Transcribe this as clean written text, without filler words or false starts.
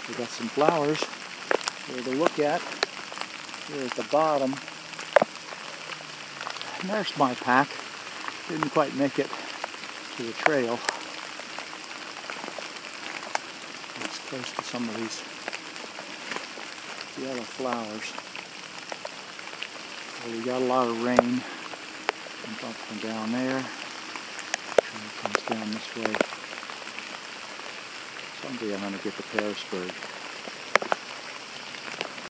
We got some flowers here to look at here at the bottom. And there's my pack. Didn't quite make it to the trail. It's close to some of these yellow flowers. Well, we got a lot of rain. Comes up and down there. And it comes down this way. Someday I'm going to get to Pearisburg.